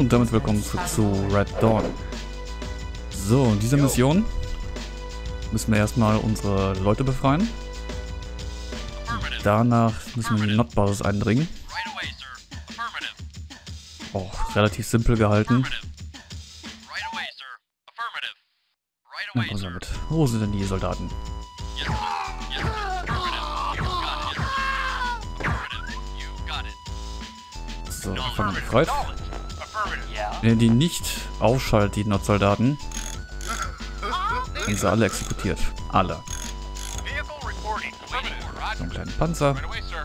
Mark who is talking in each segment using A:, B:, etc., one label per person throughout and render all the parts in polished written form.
A: und damit willkommen zu Red Dawn. So, in dieser Mission müssen wir erstmal unsere Leute befreien. Danach müssen wir in die Notbasis eindringen. Auch relativ simpel gehalten. Na, komm so mit. Wo sind denn die Soldaten? So, Gefangener befreit. Wenn ihr die nicht aufschaltet, die Not-Soldaten, sind sie alle exekutiert. Alle. So einen kleinen Panzer.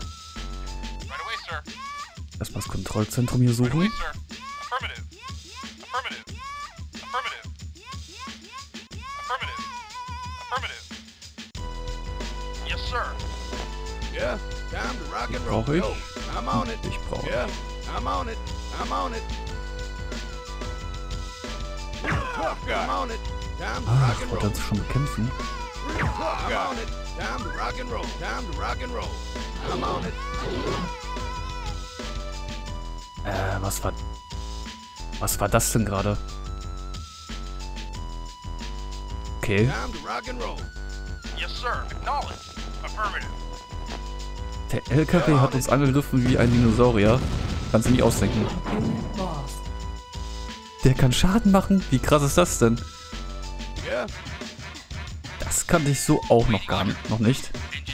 A: Erstmal das Kontrollzentrum hier suchen. Die brauche ich. Ich brauche. Ah, ich wollte uns schon bekämpfen. Was war das denn gerade? Okay. Der LKW hat uns angegriffen wie ein Dinosaurier. Kannst du nicht ausdenken. Der kann Schaden machen? Wie krass ist das denn? Das kannte ich so auch noch nicht.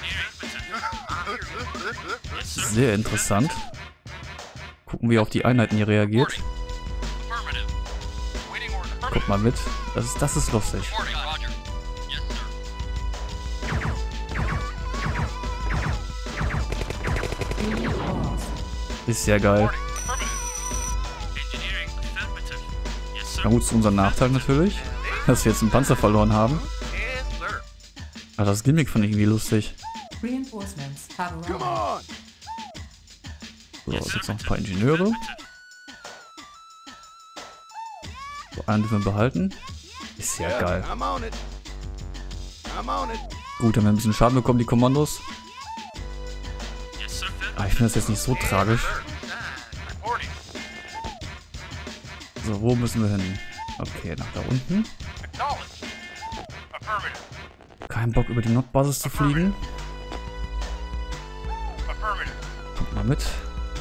A: Sehr interessant. Gucken, wie auf die Einheiten hier reagiert. Guck mal mit. Das ist lustig. Ist ja geil. Na gut, zu unserem Nachteil natürlich, dass wir jetzt einen Panzer verloren haben. Aber das Gimmick fand ich irgendwie lustig. So, jetzt noch ein paar Ingenieure. So, einen dürfen wir behalten. Ist ja geil. Gut, haben wir ein bisschen Schaden bekommen, die Kommandos. Aber ich finde das jetzt nicht so tragisch. So, wo müssen wir hin? Okay, nach da unten. Kein Bock, über die Notbasis zu fliegen. Kommt mal mit.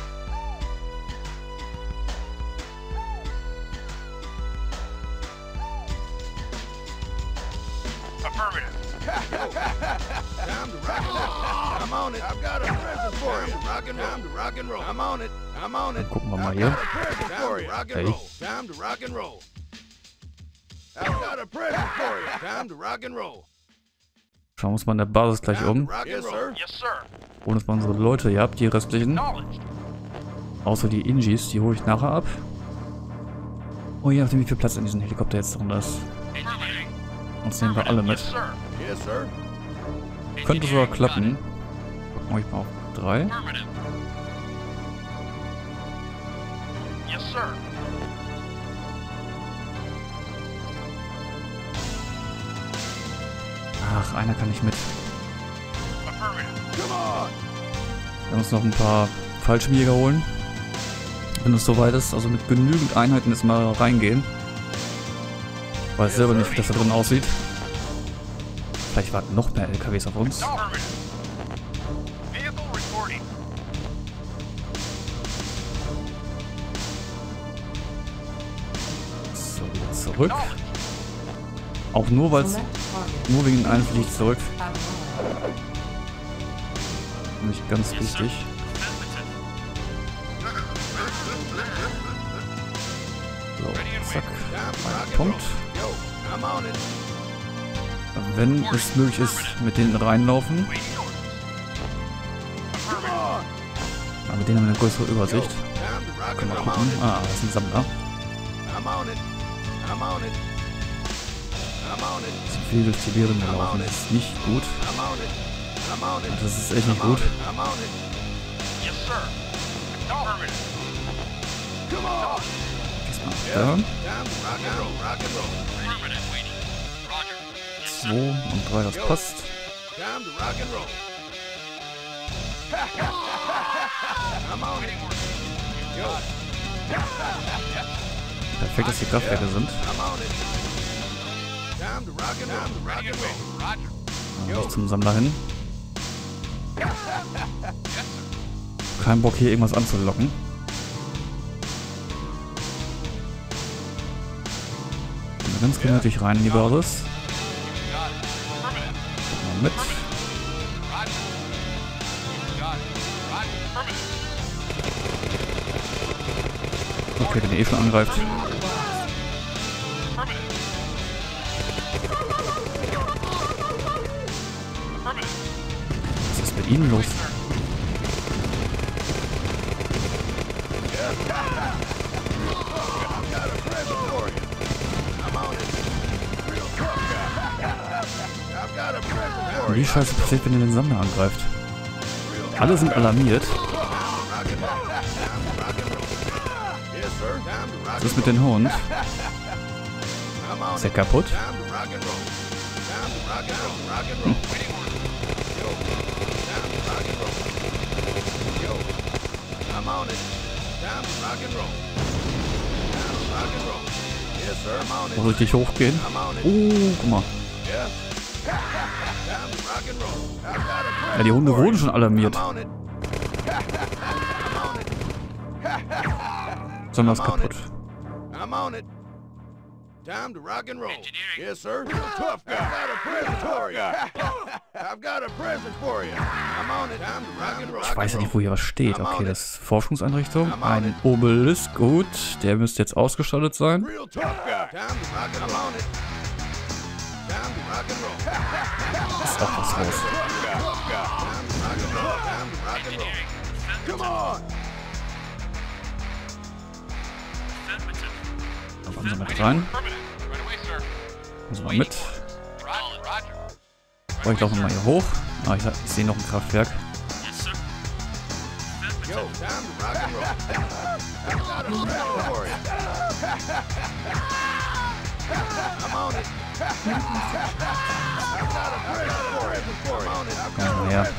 A: Dann gucken wir mal hier. Hey. Schauen wir uns mal in der Basis gleich um. Holen uns mal unsere Leute hier ab, die restlichen. Außer die Ingis, die hole ich nachher ab. Oh, je nachdem, wie viel Platz in diesem Helikopter jetzt drin ist. Sonst nehmen wir alle mit. Könnte sogar klappen. Gucken wir mal auf 3. Ach, einer kann nicht mit. Wir werden uns noch ein paar Fallschirmjäger holen. Wenn es soweit ist, also mit genügend Einheiten jetzt mal reingehen. Ich weiß selber nicht, wie das da drin aussieht. Vielleicht warten noch mehr LKWs auf uns. So, wieder zurück. Auch nur, weil es nur wegen einem fliege ich zurück. Nicht ganz wichtig. So, zack. Ein Punkt. Wenn es möglich ist, mit denen reinlaufen. Aber mit denen haben wir eine größere Übersicht. Können wir gucken. Ah, das ist ein Sammler. Zu viel durch die Leere gelaufen ist nicht gut. Das ist echt nicht gut. Diesmal da. 2 und 3, das passt. Perfekt, dass die Kraftwerke sind. Nicht zum Sammler hin. Kein Bock hier irgendwas anzulocken. Ganz gemütlich rein in die Basis. Mal mit. Okay, wenn ihr eh schon angreift. Was ist mit ihnen los? Wie scheiße passiert, wenn ihr den Sammler angreift? Alle sind alarmiert. Was ist mit dem Hund? Ist er kaputt? Hm. Soll ich hochgehen? Guck mal. Ja, die Hunde wurden schon alarmiert. Sondern kaputt.
B: Time to rock and roll. Yes, sir. Tough guy. I've got a present for you. I've got a present for you. I'm on it. Time to rock and roll.
A: Ich weiß ja nicht, wo hier was steht. Okay, das ist Forschungseinrichtung. Ein Obelisk. Gut, der müsste jetzt ausgestattet sein.
B: Real tough guy. Time to rock and roll. Time to rock and roll.
A: Ist auch was los.
B: Time to rock and roll. Time to rock and roll. Come on.
A: Da kommen sie mit rein. Also mal mit. Oh, ich laufe mal hier hoch. Ah, ich sehe noch ein Kraftwerk. Komm mal her.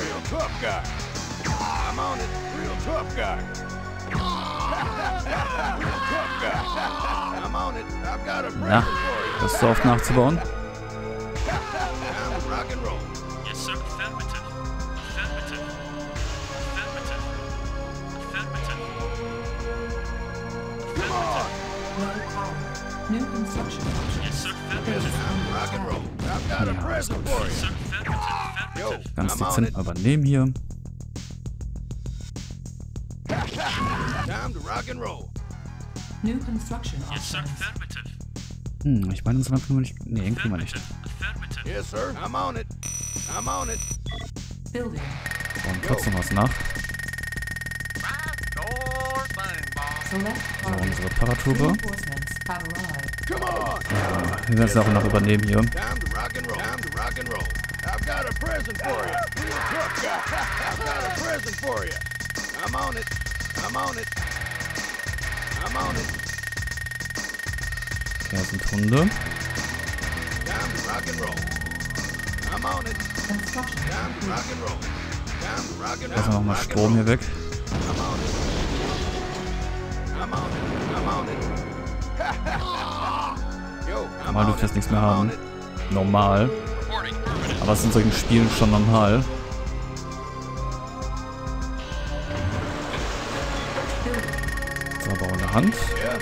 A: Na, das ist so oft nachzubauen. Ja, alles gut. Ganz dezent übernehmen hier. Ich meine, das kriegen wir nicht. Nee, den kriegen wir nicht. Wir bauen trotzdem was nach. So, unsere Paratrooper. Ja, wir werden es auch noch übernehmen hier. Okay, das sind Hunde. Lassen wir nochmal Strom hier weg. Normal dürfte jetzt nichts mehr haben. Normal. Aber es ist in solchen Spielen schon normal. So, bauen eine Hand.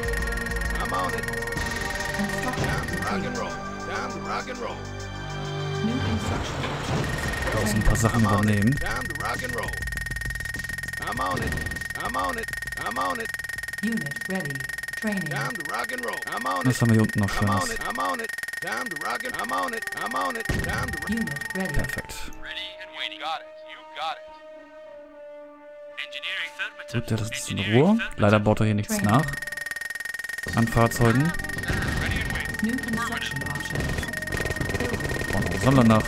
A: Da müssen ein paar Sachen übernehmen. Was haben wir hier unten noch Schönes? Perfekt. Gut, ja, das ist in Ruhe. Leider baut er hier nichts nach. An Fahrzeugen. Bauen noch einen Sammler nach.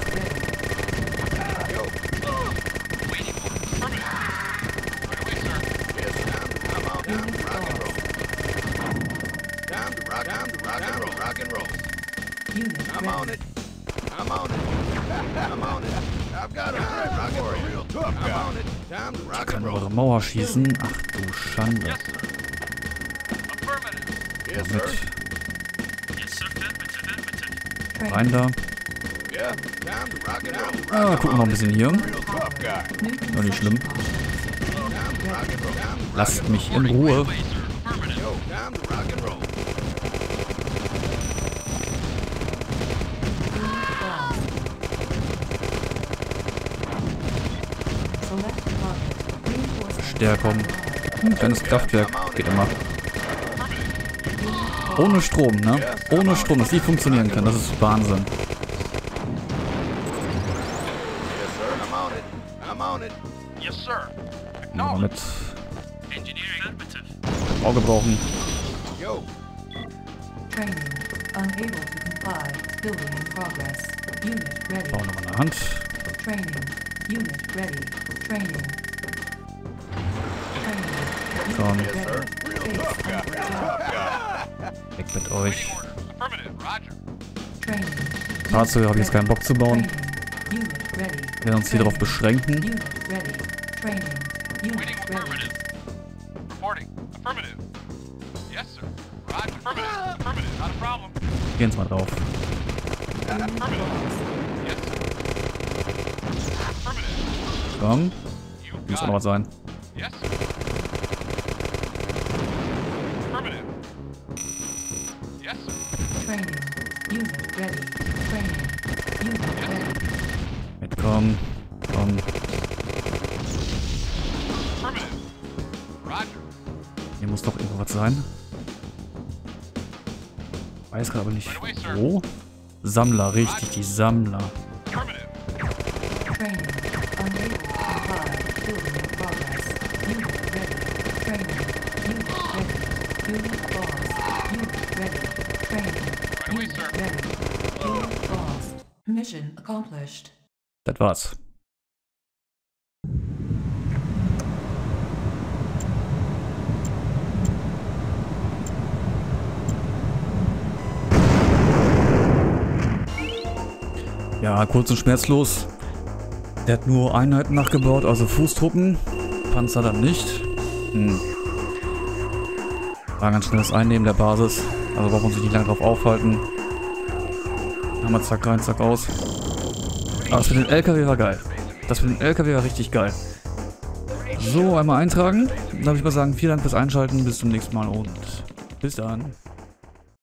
A: Ich kann über eure Mauer schießen. Ach du Schande.
B: Yes,
A: Mit
B: sir.
A: rein da.
B: Yeah, time to rock and roll.
A: Ah, gucken wir noch ein bisschen hier.
B: Real tough guy.
A: Noch nicht schlimm.
B: Time to rock and roll. Time to
A: Lasst mich in Ruhe.
B: Yo, time to rock and roll.
A: Stärkung. Ein kleines Kraftwerk. Geht immer. Ohne Strom, ne? Ohne Strom, dass die funktionieren kann. Das ist Wahnsinn.
B: Yes, sir. I'm on it. I'm on it.
C: Yes, sir.
A: Mal mit
C: Engineering affirmative.
A: Auge brauchen.
B: Yo,
D: Training. Unable to comply. Building in progress. Unit ready.
A: Bauen nochmal eine Hand.
D: Training. Unit ready. Training. Training.
A: Komm,
D: Unit
B: sir.
D: ready.
B: Real
D: Base
B: tough guy.
D: under attack.
B: Tough guy.
A: weg mit euch.
C: Affirmative. Roger.
D: Training.
A: Fahrzeuge habe ich jetzt keinen Bock zu bauen.
D: Training. Unit ready.
A: Wir werden uns hier darauf beschränken.
D: Unit ready. Training.
C: Waiting
D: Unit ready.
C: affirmative. Reporting. Affirmative. Yes, sir. Roger. Affirmative. Affirmative. Not a problem.
A: Gehen wir mal drauf.
C: Affirmative. Yes, sir. Affirmative.
A: Komm,
C: You
A: muss auch
C: got
A: noch
C: it.
A: was sein.
C: Yes, sir. Affirmative. Yes, sir.
D: Training. Unit ready. Training. Unit ready.
A: Mitkommen. Komm.
C: Affirmative. Roger.
A: Hier muss doch irgendwo was sein. Weiß gerade aber nicht wo. Sammler, richtig, die Sammler.
C: Affirmative.
D: Training. Unable to comply. Building in progress. Unit ready. Training. Unit ready. Unit lost. Unit ready. Training.
C: away,
D: Unit
C: sir.
D: ready. Unit lost. Mission accomplished.
A: Das war's. Ja, kurz und schmerzlos. Der hat nur Einheiten nachgebaut, also Fußtruppen. Panzer dann nicht. War ganz schnelles Einnehmen der Basis. Also braucht man sich nicht lange drauf aufhalten. Haben wir zack rein, zack aus. Aber das mit dem LKW war geil. Das mit dem LKW war richtig geil. So, einmal eintragen. Dann würde ich mal sagen, vielen Dank fürs Einschalten. Bis zum nächsten Mal und bis dann.